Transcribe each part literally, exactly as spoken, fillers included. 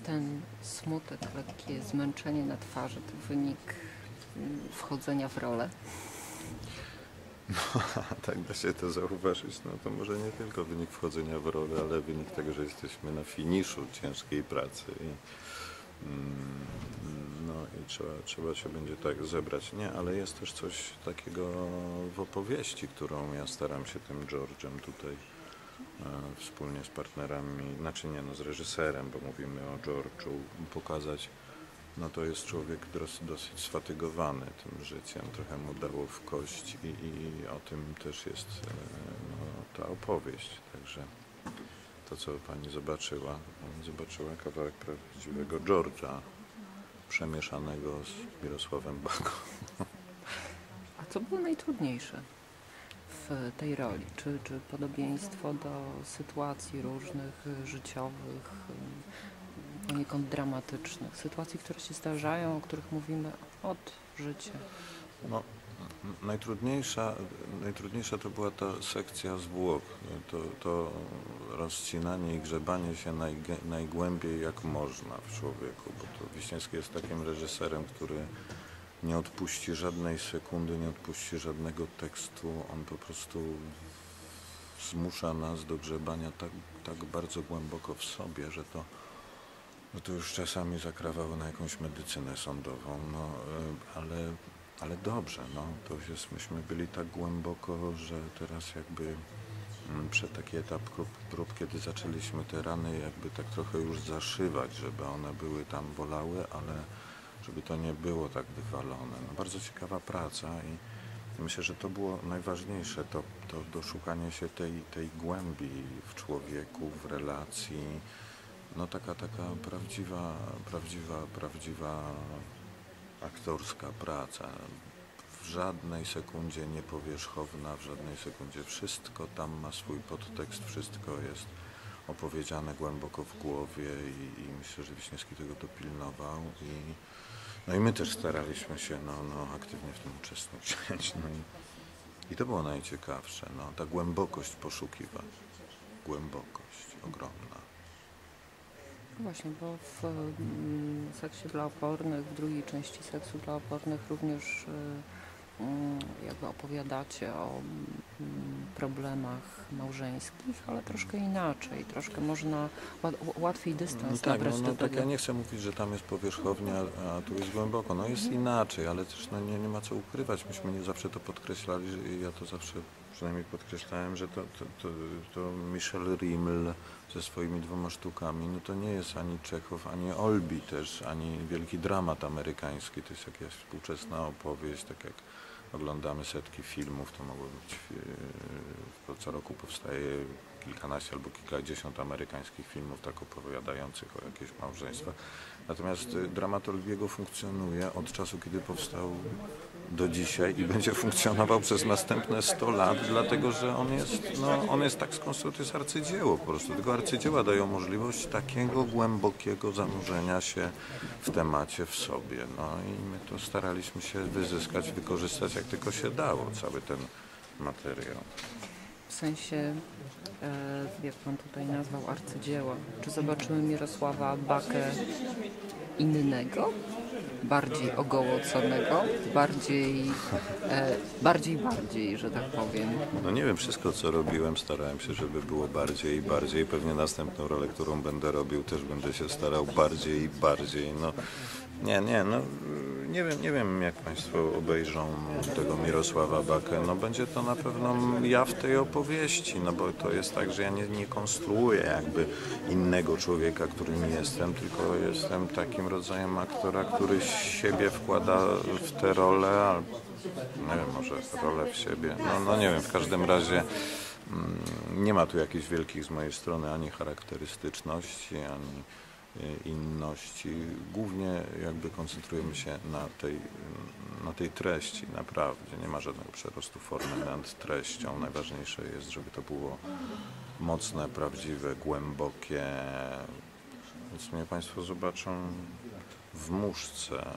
ten smutek, lekkie zmęczenie na twarzy to wynik wchodzenia w rolę? No, tak da się to zauważyć. No to może nie tylko wynik wchodzenia w rolę, ale wynik tego, że jesteśmy na finiszu ciężkiej pracy i, no, i trzeba, trzeba się będzie tak zebrać. Nie, ale jest też coś takiego w opowieści, którą ja staram się tym George'em tutaj e, wspólnie z partnerami, znaczy nie, no z reżyserem, bo mówimy o George'u, pokazać. No to jest człowiek dosyć, dosyć sfatygowany tym życiem, trochę mu dało w kość i, i o tym też jest no, ta opowieść. Także to, co pani zobaczyła, pani zobaczyła kawałek prawdziwego George'a, przemieszanego z Mirosławem Baką. A co było najtrudniejsze w tej roli? Czy, czy podobieństwo do sytuacji różnych, życiowych, poniekąd dramatycznych, sytuacji, które się zdarzają, o których mówimy od życia? No, najtrudniejsza, najtrudniejsza to była ta sekcja zwłok, to, to rozcinanie i grzebanie się naj, najgłębiej jak można w człowieku, bo to Wiśniewski jest takim reżyserem, który nie odpuści żadnej sekundy, nie odpuści żadnego tekstu, on po prostu zmusza nas do grzebania tak, tak bardzo głęboko w sobie, że to No to już czasami zakrawało na jakąś medycynę sądową, no ale, ale dobrze, no to już jest, myśmy byli tak głęboko, że teraz jakby przed taki etap prób, prób, kiedy zaczęliśmy te rany jakby tak trochę już zaszywać, żeby one były tam bolały, ale żeby to nie było tak wywalone. No bardzo ciekawa praca i myślę, że to było najważniejsze, to, to doszukanie się tej, tej głębi w człowieku, w relacji. No taka, taka prawdziwa, prawdziwa, prawdziwa aktorska praca. W żadnej sekundzie niepowierzchowna, w żadnej sekundzie wszystko tam ma swój podtekst, wszystko jest opowiedziane głęboko w głowie i, i myślę, że Wiśniewski tego dopilnował i no i my też staraliśmy się no, no, aktywnie w tym uczestniczyć. No i, i to było najciekawsze, no, ta głębokość poszukiwań, głębokość ogromna. Właśnie, bo w mm, seksie dla opornych, w drugiej części seksu dla opornych również mm, jakby opowiadacie o mm, problemach małżeńskich, ale troszkę inaczej, troszkę można łatwiej dystans no tak, nabrać no, no, do tak, tego. ja nie chcę mówić, że tam jest powierzchownia, a tu jest głęboko. No jest inaczej, ale też no, nie, nie ma co ukrywać. Myśmy nie zawsze to podkreślali, że ja to zawsze przynajmniej podkreślałem, że to, to, to, to Michel Rieml ze swoimi dwoma sztukami, no to nie jest ani Czechow, ani Olbi też, ani wielki dramat amerykański. To jest jakaś współczesna opowieść, tak jak oglądamy setki filmów, to mogło być, yy, co roku powstaje kilkanaście albo kilkadziesiąt amerykańskich filmów tak opowiadających o jakichś małżeństwach. Natomiast y, dramat Olbiego funkcjonuje od czasu, kiedy powstał do dzisiaj i będzie funkcjonował przez następne sto lat, dlatego że on jest, no, on jest tak skonstruowany, to jest arcydzieło po prostu. Tylko arcydzieła dają możliwość takiego głębokiego zanurzenia się w temacie, w sobie. No i my to staraliśmy się wyzyskać, wykorzystać jak tylko się dało, cały ten materiał. W sensie, e, jak pan tutaj nazwał, arcydzieła. Czy zobaczymy Mirosława Bakę innego? Bardziej ogołoconego? Bardziej, e, bardziej, bardziej, że tak powiem. No nie wiem, wszystko co robiłem starałem się, żeby było bardziej i bardziej. Pewnie następną rolę, którą będę robił, też będę się starał bardziej i bardziej. No nie, nie, no nie wiem, nie wiem jak państwo obejrzą tego Mirosława Bakę. No będzie to na pewno ja w tej opowieści, no bo to jest tak, że ja nie, nie konstruuję jakby innego człowieka, którym jestem, tylko jestem takim rodzajem aktora, który siebie wkłada w tę rolę, albo nie wiem, może rolę w siebie. No, no nie wiem, w każdym razie mm, nie ma tu jakichś wielkich z mojej strony ani charakterystyczności, ani inności. Głównie jakby koncentrujemy się na tej, na tej treści, naprawdę. Nie ma żadnego przerostu formy nad treścią. Najważniejsze jest, żeby to było mocne, prawdziwe, głębokie. Więc mnie państwo zobaczą w muszce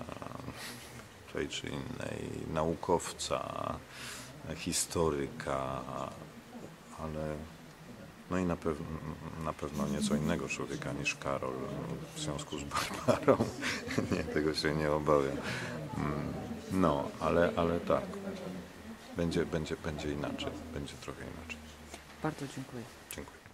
tej czy innej, naukowca, historyka, ale No i na, pew na pewno nieco innego człowieka niż Karol w związku z Barbarą. Nie, tego się nie obawiam. Mm, No, ale, ale tak. Będzie, będzie, będzie inaczej. Będzie trochę inaczej. Bardzo dziękuję. Dziękuję.